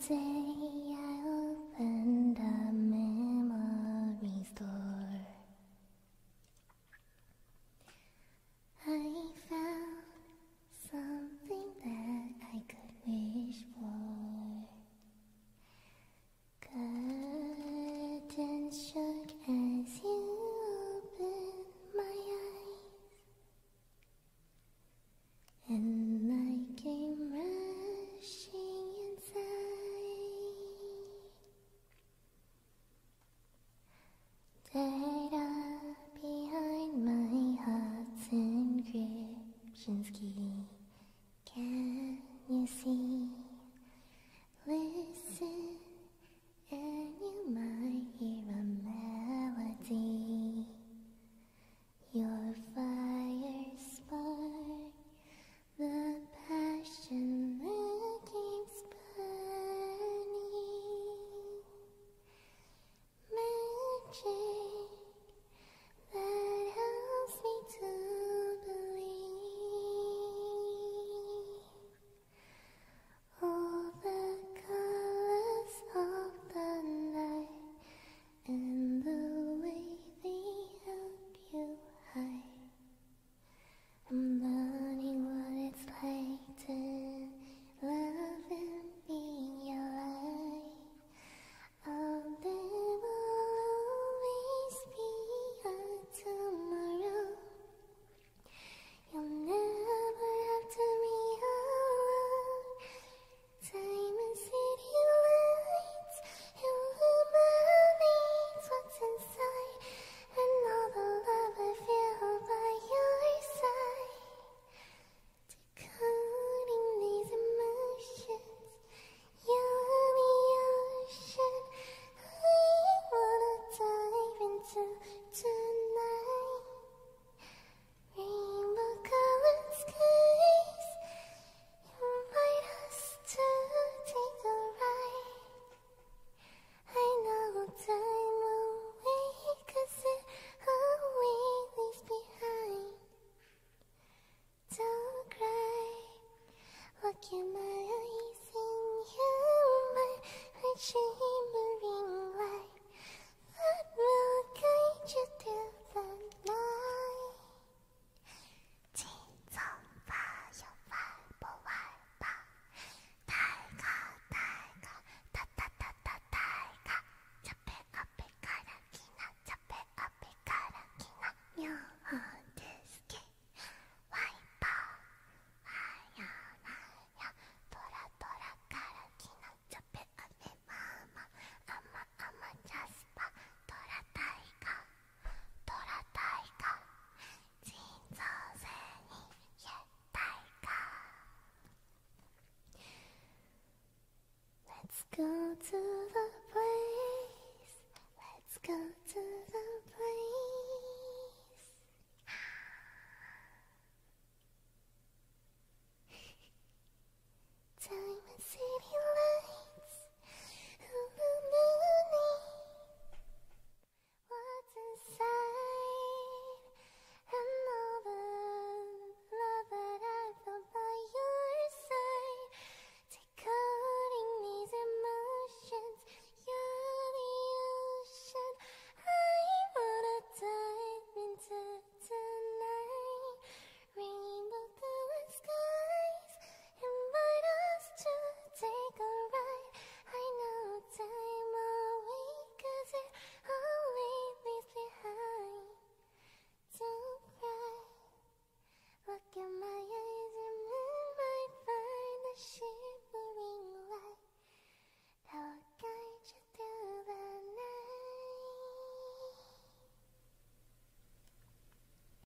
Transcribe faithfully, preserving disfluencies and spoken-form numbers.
day I opened a memory store, I found something that I could wish for. Curtains shook as you opened my eyes, and I came rushing inside. Tied up behind my Hudson Christian's key. Can you see? Listen, and you might hear a melody. Your fire spark, the passion that keeps burning. Magic that helps me to believe. All the colors of the night and the way they help you hide. I'm learning what it's like to love and be alive. Oh, there will always be a tomorrow. You'll never have to be alone. Time and city lights illuminates what's inside, and all the love I feel by your side. Decoding these emotions, you're the ocean I wanna dive into tonight. Rainbow colored skies invite us to take a ride. I know time will wait, 'cause it always leaves behind. Don't cry, look in my eyes and you might find shimmering light that will guide you through the night. 青葱发又发不完吧，大家大家哒哒哒哒大家，这边啊别看人家那，这边啊别看人家那，妙好的 ski， ワイパー、はやなや、ドラドラからきな、这边あべママ、あまあまジャスパ、ドラ大家、ドラ大家。金造在你也带卡。Let's go to the place. Let's go to the place. Time and city